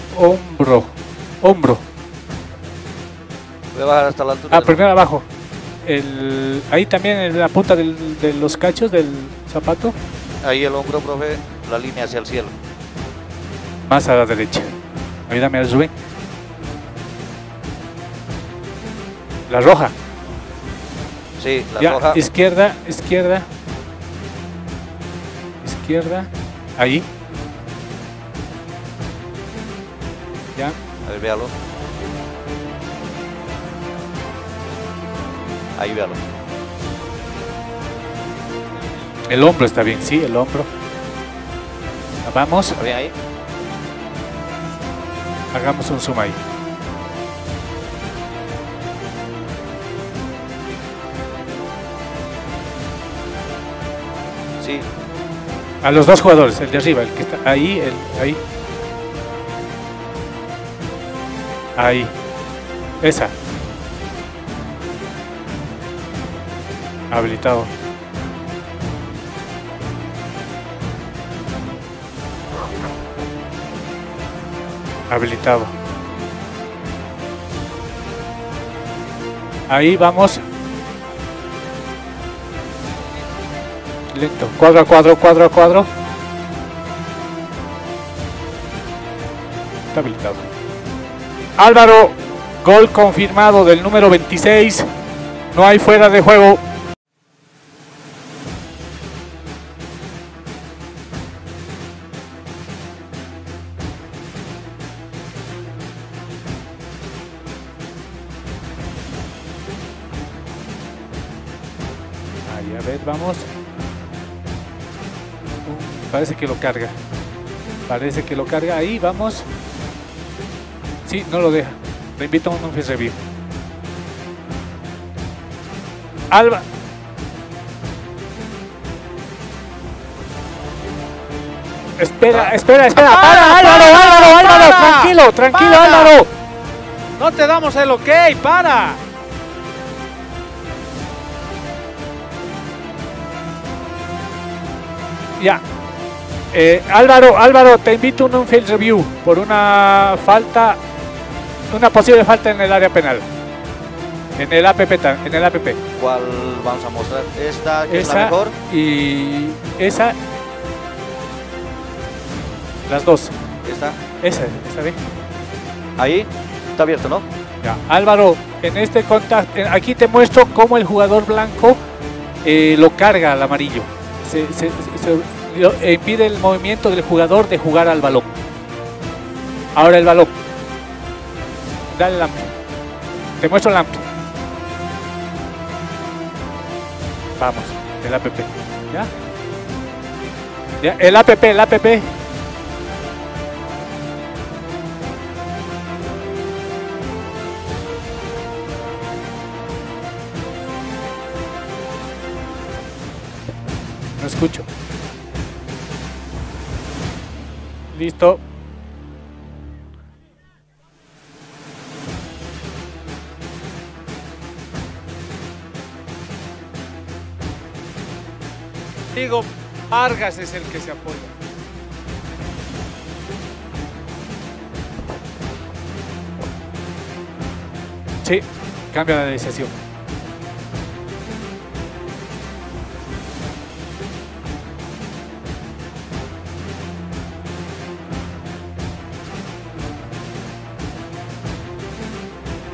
hombro. Hombro. Voy a bajar hasta la altura. Ah, primero abajo. Ahí también en la punta de los cachos del zapato. Ahí el hombro, profe, la línea hacia el cielo. Más a la derecha. Ayúdame a Rubén. La roja. Sí, la Ya, roja. izquierda, izquierda. Izquierda. Ahí. Ya. A ver, véalo. Ahí, véalo. El hombro está bien, sí, el hombro. Vamos, ¿Está bien ahí? hagamos un zoom ahí. Sí. A los dos jugadores, el de arriba, el que está ahí, ahí. Ahí. Esa. Habilitado. Habilitado. Ahí vamos. Lento. Cuadro a cuadro, cuadro a cuadro. Está habilitado. Álvaro, gol confirmado del número 26. No hay fuera de juego. Ahí, a ver, vamos. Parece que lo carga. Parece que lo carga. Ahí, vamos. Sí, no lo deja. Le invito a un face review. Alba. Espera, espera, espera. Para, Álvaro, Álvaro, Álvaro. Tranquilo, tranquilo, Para. Álvaro. No te damos el ok, para. Ya. Álvaro, Álvaro, te invito a un field review por una falta, una posible falta en el área penal. En el APP, en el APP. ¿Cuál vamos a mostrar? Esta, que es la Esa mejor. y esa. Las dos. Esta. Esa bien. Ahí. Está abierto, ¿no? Ya. Álvaro, en este contacto, aquí te muestro cómo el jugador blanco lo carga al amarillo. Impide el movimiento del jugador de jugar al balón. Ahora el balón. Dale el amplio. Te muestro el amplio. Vamos, el APP. ¿Ya? ¿Ya? El APP, el APP. No escucho. Listo. Digo, Vargas es el que se apoya. Sí, cambia la decisión.